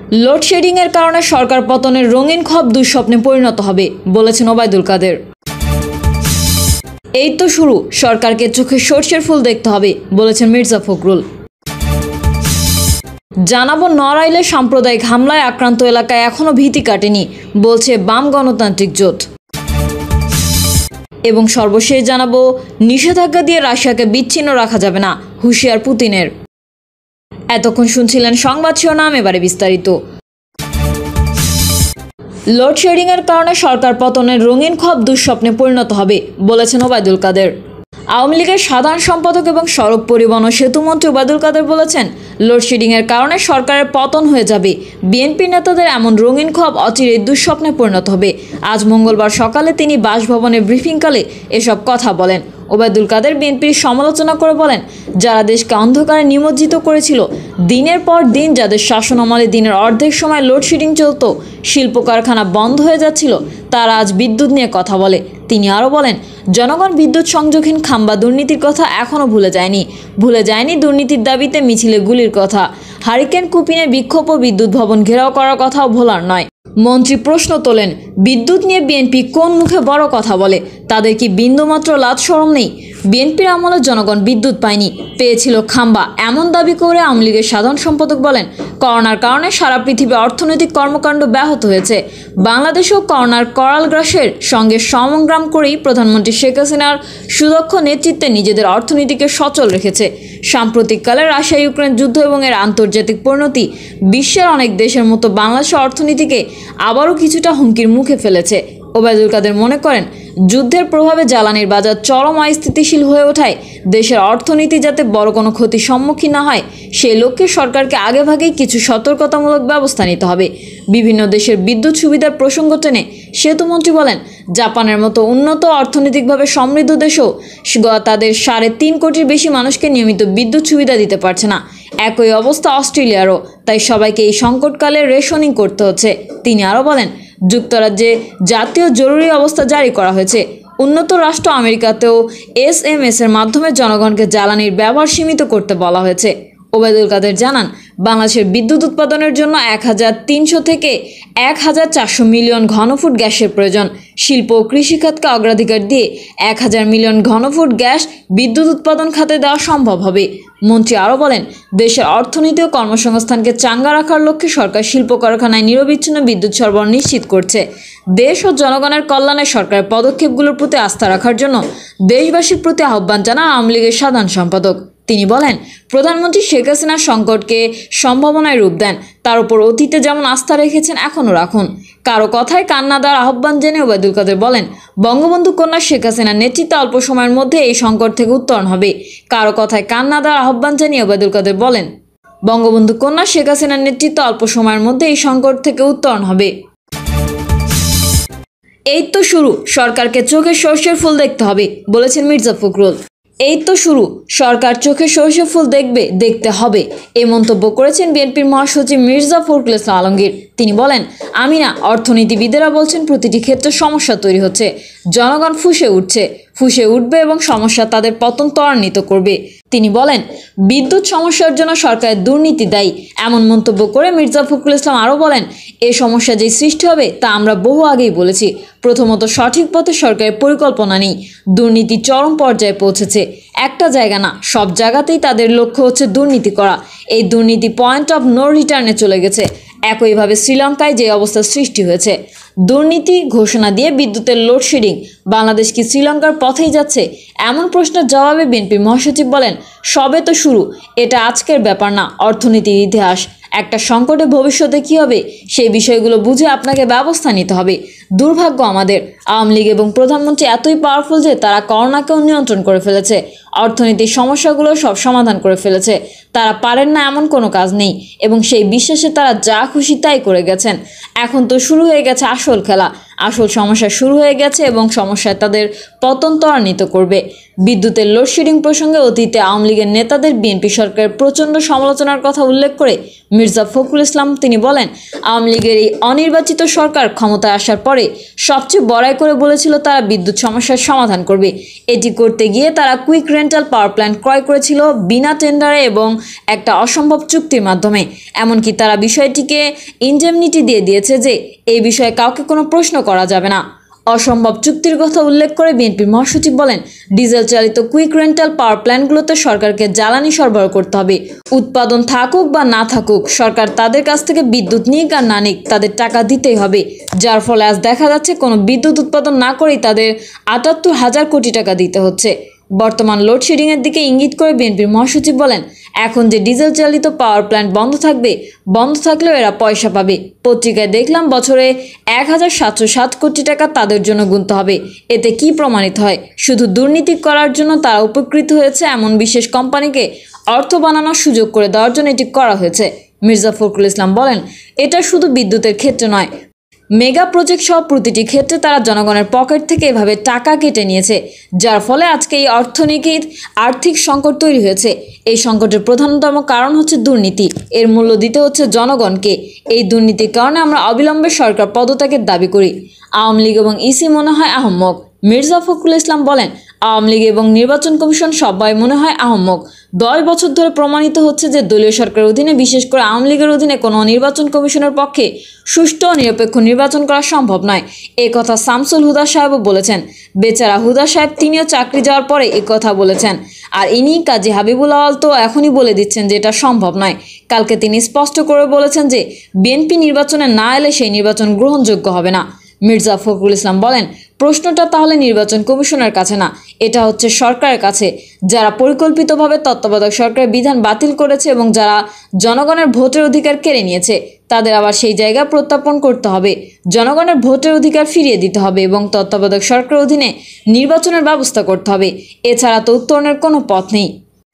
লোডশেডিংয়ের কারণে সরকার পতনের রঙিন খব দুঃস্বপ্নে পরিণত হবে বলেছেন ওবায়দুল কাদের। এই তো শুরু, সরকারকে চোখে সর্ষের ফুল দেখতে হবে বলেছেন মির্জা ফখরুল। জানাবো নড়াইলে সাম্প্রদায়িক হামলায় আক্রান্ত এলাকায় এখনো ভীতি কাটেনি বলছে বাম গণতান্ত্রিক জোট। এবং সর্বশেষ জানাবো নিষেধাজ্ঞা দিয়ে রাশিয়াকে বিচ্ছিন্ন রাখা যাবে না, হুঁশিয়ার পুতিনের। এতক্ষণ শুনছিলেন সংবাদ শিরোনাম, এবারে বিস্তারিত। লোডশেডিংয়ের কারণে সরকার পতনের রঙিন খব দুঃস্বপ্নে পরিণত হবে বলেছেন ওবায়দুল কাদের। আওয়ামী লীগের সাধারণ সম্পাদক এবং সড়ক পরিবহন ও সেতুমন্ত্রী ওবায়দুল কাদের বলেছেন, লোডশেডিংয়ের কারণে সরকারের পতন হয়ে যাবে। বিএনপি নেতাদের এমন রঙিন খব অচিরেই দুঃস্বপ্নে পরিণত হবে। আজ মঙ্গলবার সকালে তিনি বাসভবনে ব্রিফিংকালে এসব কথা বলেন। ওবায়দুল কাদের বিএনপির সমালোচনা করে বলেন, যারা দেশকে অন্ধকারে নিমজ্জিত করেছিল, দিনের পর দিন যাদের শাসনামলে দিনের অর্ধেক সময় লোডশেডিং চলত, শিল্প কারখানা বন্ধ হয়ে যাচ্ছিল, তারা আজ বিদ্যুৎ নিয়ে কথা বলে। তিনি আরও বলেন, জনগণ বিদ্যুৎ সংযোগহীন খাম্বা দুর্নীতির কথা এখনও ভুলে যায়নি দুর্নীতির দাবিতে মিছিলে গুলির কথা, হারিকেন কুপিনে বিক্ষোভ ও বিদ্যুৎ ভবন ঘেরাও করার কথাও ভোলার নয়। মন্ত্রী প্রশ্ন তোলেন, বিদ্যুৎ নিয়ে বিএনপি কোন মুখে বড় কথা বলে? তাদের কি বিন্দুমাত্র লাজ শরম নেই? বিএনপির আমলে জনগণ বিদ্যুৎ পায়নি, পেয়েছিল খাম্বা, এমন দাবি করে আওয়ামী লীগের সাধারণ সম্পাদক বলেন, করোনার কারণে সারা পৃথিবী অর্থনৈতিক কর্মকাণ্ড ব্যাহত হয়েছে। বাংলাদেশেও করোনার করাল গ্রাসের সঙ্গে সংগ্রাম করেই প্রধানমন্ত্রী শেখ হাসিনার সুদক্ষ নেতৃত্বে নিজেদের অর্থনীতিকে সচল রেখেছে। সাম্প্রতিককালে রাশিয়া ইউক্রেন যুদ্ধ এবং এর আন্তর্জাতিক পরিণতি বিশ্বের অনেক দেশের মতো বাংলাদেশের অর্থনীতিকে আবারও কিছুটা হুমকির মুখে ফেলেছে। ওবায়দুল কাদের মনে করেন, যুদ্ধের প্রভাবে জ্বালানির বাজার চরম অস্থিতিশীল হয়ে ওঠায় দেশের অর্থনীতি যাতে বড় কোনো ক্ষতির সম্মুখীন না হয়, সেই লক্ষ্যে সরকারকে আগেভাগেই কিছু সতর্কতামূলক ব্যবস্থা নিতে হবে। বিভিন্ন দেশের বিদ্যুৎ সুবিধার প্রসঙ্গ টেনে সেতুমন্ত্রী বলেন, জাপানের মতো উন্নত অর্থনৈতিকভাবে সমৃদ্ধ দেশও তাদের 3.5 কোটির বেশি মানুষকে নিয়মিত বিদ্যুৎ সুবিধা দিতে পারছে না। একই অবস্থা অস্ট্রেলিয়ারও, তাই সবাইকে এই সংকটকালে রেশনিং করতে হচ্ছে। তিনি আরও বলেন, যুক্তরাজ্যে জাতীয় জরুরি অবস্থা জারি করা হয়েছে। উন্নত রাষ্ট্র আমেরিকাতেও SMS এর মাধ্যমে জনগণকে জ্বালানির ব্যবহার সীমিত করতে বলা হয়েছে। ওবায়দুল কাদের জানান, বাংলাদেশের বিদ্যুৎ উৎপাদনের জন্য 1300 থেকে 1400 মিলিয়ন ঘনফুট গ্যাসের প্রয়োজন। শিল্প ও কৃষিখাতকে অগ্রাধিকার দিয়ে 1000 মিলিয়ন ঘনফুট গ্যাস বিদ্যুৎ উৎপাদন খাতে দেওয়া সম্ভব হবে। মন্ত্রী আরও বলেন, দেশের অর্থনীতি ও কর্মসংস্থানকে চাঙ্গা রাখার লক্ষ্যে সরকার শিল্প কারখানায় নিরবিচ্ছিন্ন বিদ্যুৎ সরবরাহ নিশ্চিত করছে। দেশ ও জনগণের কল্যাণে সরকারের পদক্ষেপগুলোর প্রতি আস্থা রাখার জন্য দেশবাসীর প্রতি আহ্বান জানান আওয়ামী লীগের সাধারণ সম্পাদক। তিনি বলেন, প্রধানমন্ত্রী শেখ হাসিনার সংকটকে সম্ভাবনায় রূপ দেন, তার উপর অতীতে যেমন আস্থা রেখেছেন এখনও রাখুন। কারো কথায় কান্না দেওয়ার আহ্বান জেনে ওবায়দুল কাদের বলেন, বঙ্গবন্ধু কন্যা শেখ হাসিনার নেতৃত্বে অল্প সময়ের মধ্যে এই সংকট থেকে উত্তরণ হবে। কারো কথায় কান্না দেওয়ার আহ্বান জানিয়ে ওবায়দুল কাদের বলেন, বঙ্গবন্ধু কন্যা শেখ হাসিনার নেতৃত্বে অল্প সময়ের মধ্যে এই সংকট থেকে উত্তরণ হবে। এই তো শুরু, সরকারকে চোখে সর্ষের ফুল দেখতে হবে বলেছেন মির্জা ফখরুল। এই তো শুরু, সরকার চোখে সর্ষে ফুল দেখতে হবে, এই মন্তব্য করেছেন বিএনপির মহাসচিব মির্জা ফখরুল ইসলাম আলমগীর। তিনি বলেন, আমি না, অর্থনীতিবিদেরা বলছেন প্রতিটি ক্ষেত্রে সমস্যা তৈরি হচ্ছে, জনগণ ফুঁসে উঠবে এবং সমস্যা তাদের পতন ত্বরান্বিত করবে। তিনি বলেন, বিদ্যুৎ সমস্যার জন্য সরকারের দুর্নীতি দায়ী। এমন মন্তব্য করে মির্জা ফখরুল ইসলাম আরও বলেন, এই সমস্যা যে সৃষ্টি হবে তা আমরা বহু আগেই বলেছি। প্রথমত, সঠিক পথে সরকারের পরিকল্পনা নেই, দুর্নীতি চরম পর্যায়ে পৌঁছেছে। একটা জায়গা না, সব জায়গাতেই তাদের লক্ষ্য হচ্ছে দুর্নীতি করা। এই দুর্নীতি পয়েন্ট অফ নো রিটার্নে চলে গেছে। একইভাবে শ্রীলঙ্কায় যে অবস্থা সৃষ্টি হয়েছে, দুর্নীতি ঘোষণা দিয়ে বিদ্যুতের লোডশেডিং, বাংলাদেশ কি শ্রীলঙ্কার পথেই যাচ্ছে? এমন প্রশ্নের জবাবে বিএনপির মহাসচিব বলেন, সবে তো শুরু, এটা আজকের ব্যাপার না, অর্থনীতির ইতিহাস। একটা সংকটে ভবিষ্যতে কী হবে সেই বিষয়গুলো বুঝে আপনাকে ব্যবস্থা নিতে হবে। দুর্ভাগ্য আমাদের, আওয়ামী লীগ এবং প্রধানমন্ত্রী এতই পাওয়ারফুল যে তারা করোনাকেও নিয়ন্ত্রণ করে ফেলেছে, অর্থনীতির সমস্যাগুলো সব সমাধান করে ফেলেছে। তারা পারেন না এমন কোনো কাজ নেই এবং সেই বিশ্বাসে তারা যা খুশি তাই করে গেছেন। এখন তো শুরু হয়ে গেছে আসল খেলা, আসল সমস্যা শুরু হয়ে গেছে এবং সমস্যায় তাদের পতন ত্বরান্বিত করবে। বিদ্যুতের লোডশেডিং প্রসঙ্গে অতীতে আওয়ামী লীগের নেতাদের বিএনপি সরকারের প্রচণ্ড সমালোচনার কথা উল্লেখ করে মির্জা ফখরুল ইসলাম তিনি বলেন, আওয়ামী লীগের এই অনির্বাচিত সরকার ক্ষমতায় আসার পরে সবচেয়ে বড়াই করে বলেছিল তারা বিদ্যুৎ সমস্যার সমাধান করবে। এটি করতে গিয়ে তারা কুইক রেন্টাল পাওয়ার প্ল্যান্ট ক্রয় করেছিল বিনা টেন্ডারে এবং একটা অসম্ভব চুক্তির মাধ্যমে। এমনকি তারা বিষয়টিকে ইনডেমনিটি দিয়ে দিয়েছে যে এই বিষয়ে কাউকে কোনো প্রশ্ন করা যাবে না। অসম্ভব চুক্তির কথা উল্লেখ করে বিএনপির মহাসচিব বলেন, ডিজেল চালিত কুইক রেন্টাল পাওয়ার প্ল্যান্টগুলোতে সরকারকে জ্বালানি সরবরাহ করতে হবে। উৎপাদন থাকুক বা না থাকুক, সরকার তাদের কাছ থেকে বিদ্যুৎ নিক আর না নিক, তাদের টাকা দিতেই হবে। যার ফলে আজ দেখা যাচ্ছে কোনো বিদ্যুৎ উৎপাদন না করেই তাদের ৭৮,০০০ কোটি টাকা দিতে হচ্ছে। বর্তমান লোডশেডিংয়ের দিকে ইঙ্গিত করে বিএনপির মহাসচিব বলেন, এখন যে ডিজেল চালিত পাওয়ার প্ল্যান্ট বন্ধ থাকবে, বন্ধ থাকলেও এরা পয়সা পাবে। পত্রিকায় দেখলাম বছরে ১,৭০৭ কোটি টাকা তাদের জন্য গুনতে হবে। এতে কি প্রমাণিত হয়? শুধু দুর্নীতি করার জন্য তারা উপকৃত হয়েছে এমন বিশেষ কোম্পানিকে অর্থ বানানোর সুযোগ করে দেওয়ার জন্য এটি করা হয়েছে। মির্জা ফখরুল ইসলাম বলেন, এটা শুধু বিদ্যুতের ক্ষেত্রে নয়, মেগা প্রজেক্ট সহ প্রতিটি ক্ষেত্রে তারা জনগণের পকেট থেকে এভাবে টাকা কেটে নিয়েছে, যার ফলে আজকে এই অর্থনীতির আর্থিক সংকট তৈরি হয়েছে। এই সংকটের প্রধানতম কারণ হচ্ছে দুর্নীতি। এর মূল্য দিতে হচ্ছে জনগণকে। এই দুর্নীতির কারণে আমরা অবিলম্বে সরকার পদত্যাগের দাবি করি। আওয়ামী লীগ এবং ইসি মনে হয় আহম্মক। মির্জা ফখরুল ইসলাম বলেন, আওয়ামী লীগ এবং নির্বাচন কমিশন সবাই মনে হয় আহম্মক। 10 বছর ধরে প্রমাণিত হচ্ছে যে দলীয় সরকারের অধীনে, বিশেষ করে আওয়ামী লীগের অধীনে কোনো নির্বাচন কমিশনের পক্ষে সুষ্ঠু ও নিরপেক্ষ নির্বাচন করা সম্ভব নয়। এই কথা শামসুল হুদা সাহেবও বলেছেন। বেচারা হুদা সাহেব, তিনিও চাকরি যাওয়ার পরে এই কথা বলেছেন। আর ইনি কাজী হাবিবুল আওয়াল তো এখনই বলে দিচ্ছেন যে এটা সম্ভব নয়। কালকে তিনি স্পষ্ট করে বলেছেন যে বিএনপি নির্বাচনে না এলে সেই নির্বাচন গ্রহণযোগ্য হবে না। মির্জা ফখরুল ইসলাম বলেন, প্রশ্নটা তাহলে নির্বাচন কমিশনের কাছে না, এটা হচ্ছে সরকারের কাছে। যারা পরিকল্পিতভাবে তত্ত্বাবধায়ক সরকারের বিধান বাতিল করেছে এবং যারা জনগণের ভোটের অধিকার কেড়ে নিয়েছে, তাদের আবার সেই জায়গা প্রত্যাপন করতে হবে। জনগণের ভোটের অধিকার ফিরিয়ে দিতে হবে এবং তত্ত্বাবধায়ক সরকারের অধীনে নির্বাচনের ব্যবস্থা করতে হবে। এছাড়া তো উত্তরণের কোনো পথ নেই।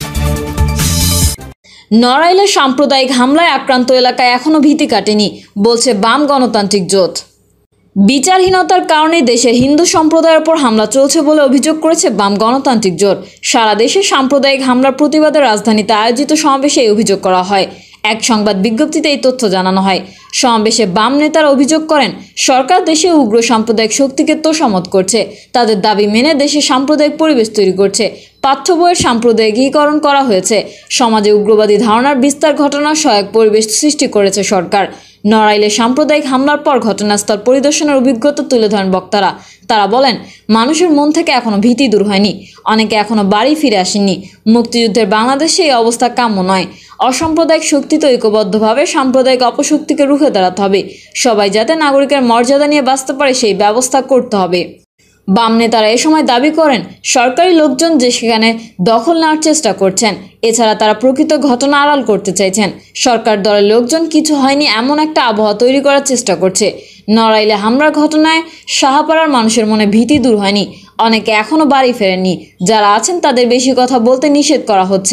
নড়াইলে সাম্প্রদায়িক হামলায় আক্রান্ত এলাকায় এখনও ভীতি কাটেনি, বলছে বাম গণতান্ত্রিক জোট। বিচারহীনতার কারণে দেশে হিন্দু সম্প্রদায়ের উপর হামলা চলছে বলে অভিযোগ করেছে বাম গণতান্ত্রিক জোট। সারা দেশে সাম্প্রদায়িক হামলার প্রতিবাদে রাজধানীতে আয়োজিত সমাবেশে এই অভিযোগ করা হয়। এক সংবাদ বিজ্ঞপ্তিতে এই তথ্য জানানো হয়। সমাবেশে বাম নেতারা অভিযোগ করেন, সরকার দেশে উগ্র সাম্প্রদায়িক শক্তিকে তোষামত করছে, তাদের দাবি মেনে দেশে সাম্প্রদায়িক পরিবেশ তৈরি করছে, পাঠ্য বইয়ের সাম্প্রদায়িকীকরণ করা হয়েছে, সমাজে উগ্রবাদী ধারণার বিস্তার ঘটানোর সহায়ক পরিবেশ সৃষ্টি করেছে সরকার। নড়াইলে সাম্প্রদায়িক হামলার পর ঘটনাস্থল পরিদর্শনের অভিজ্ঞতা তুলে ধরেন বক্তারা। তারা বলেন, মানুষের মন থেকে এখনো ভীতি দূর হয়নি, অনেকে এখনো বাড়ি ফিরে আসেননি। মুক্তিযুদ্ধের বাংলাদেশে এই অবস্থা কাম্য নয়। অসাম্প্রদায়িক শক্তিতে ঐক্যবদ্ধভাবে সাম্প্রদায়িক অপশক্তিকে রুখে দাঁড়াতে হবে। সবাই যাতে নাগরিকের মর্যাদা নিয়ে বাঁচতে পারে সেই ব্যবস্থা করতে হবে। বাম নেতারা এ সময় দাবি করেন, সরকারি লোকজন যে সেখানে দখল নেওয়ার চেষ্টা করছেন। এছাড়া তারা প্রকৃত ঘটনা আড়াল করতে চাইছেন। সরকার দলের লোকজন কিছু হয়নি এমন একটা আবহাওয়া তৈরি করার চেষ্টা করছে। নড়াইলে হামলার ঘটনায় সাহাপাড়ার মানুষের মনে ভীতি দূর হয়নি, অনেকে এখনো বাড়ি ফেরেননি। যারা আছেন তাদের বেশি কথা বলতে নিষেধ করা হচ্ছে।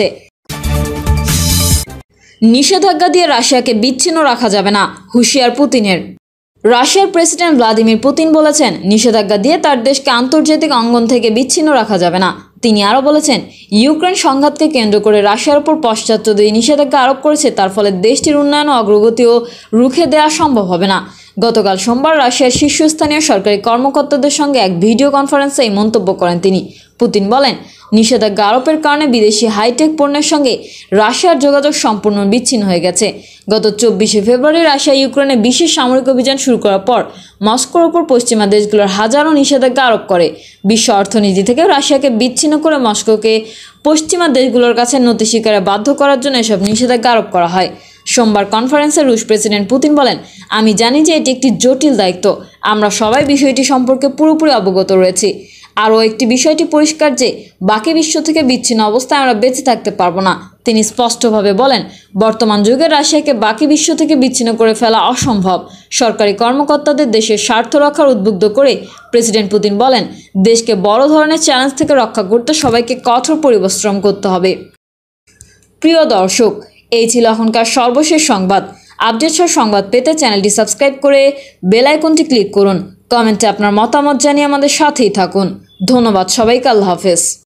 নিষেধাজ্ঞা দিয়ে রাশিয়াকে বিচ্ছিন্ন রাখা যাবে না, হুঁশিয়ার পুতিনের। রাশিয়ার প্রেসিডেন্ট ভ্লাদিমির পুতিন বলেছেন, নিষেধাজ্ঞা দিয়ে তার দেশকে আন্তর্জাতিক অঙ্গন থেকে বিচ্ছিন্ন রাখা যাবে না। তিনি আরও বলেছেন, ইউক্রেন সংঘাতকে কেন্দ্র করে রাশিয়ার উপর পাশ্চাত্য যে নিষেধাজ্ঞা আরোপ করেছে তার ফলে দেশটির উন্নয়ন ও অগ্রগতিও রুখে দেওয়া সম্ভব হবে না। গতকাল সোমবার রাশিয়ার শীর্ষস্থানীয় সরকারি কর্মকর্তাদের সঙ্গে এক ভিডিও কনফারেন্সে এই মন্তব্য করেন তিনি। পুতিন বলেন, নিষেধাজ্ঞা আরোপের কারণে বিদেশি হাইটেক পণ্যের সঙ্গে রাশিয়ার যোগাযোগ সম্পূর্ণ বিচ্ছিন্ন হয়ে গেছে। গত 24শে ফেব্রুয়ারি রাশিয়া ইউক্রেনে বিশেষ সামরিক অভিযান শুরু করার পর মস্কোর ওপর পশ্চিমা দেশগুলোর হাজারো নিষেধাজ্ঞা আরোপ করে। বিশ্ব অর্থনীতি থেকে রাশিয়াকে বিচ্ছিন্ন করে মস্কোকে পশ্চিমা দেশগুলোর কাছে নতি স্বীকারে বাধ্য করার জন্য এসব নিষেধাজ্ঞা আরোপ করা হয়। সোমবার কনফারেন্সে রুশ প্রেসিডেন্ট পুতিন বলেন, আমি জানি যে এটি একটি জটিল দায়িত্ব। আমরা সবাই বিষয়টি সম্পর্কে পুরোপুরি অবগত রয়েছি। আরও একটি বিষয়টি পরিষ্কার যে বাকি বিশ্ব থেকে বিচ্ছিন্ন অবস্থায় আমরা বেঁচে থাকতে পারবো না। তিনি স্পষ্টভাবে বলেন, বর্তমান যুগে রাশিয়াকে বাকি বিশ্ব থেকে বিচ্ছিন্ন করে ফেলা অসম্ভব। সরকারি কর্মকর্তাদের দেশের স্বার্থ রক্ষার উদ্বুদ্ধ করে প্রেসিডেন্ট পুতিন বলেন, দেশকে বড় ধরনের চ্যালেঞ্জ থেকে রক্ষা করতে সবাইকে কঠোর পরিশ্রম করতে হবে। প্রিয় দর্শক, এই ছিল এখনকার সর্বশেষ সংবাদ। আপডেট সহ সংবাদ পেতে চ্যানেলটি সাবস্ক্রাইব করে বেল আইকনটি ক্লিক করুন। কমেন্টে আপনার মতামত জানিয়ে আমাদের সাথেই থাকুন। ধন্যবাদ সবাইকে। আল্লাহ হাফেজ।